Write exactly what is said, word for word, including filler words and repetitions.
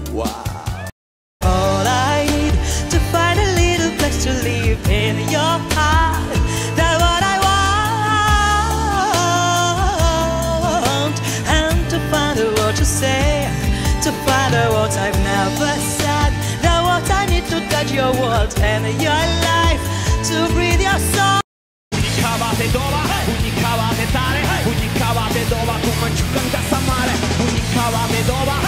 Wow. All I need to find a little place to live in your heart. That's what I want. And to find a word to say, to find the words I've never said. That's what I need to touch your world and your life, to breathe your soul. Unikawate doba, unikawate tare, unikawate doba, come ciucca in casa mare, unikawate doba.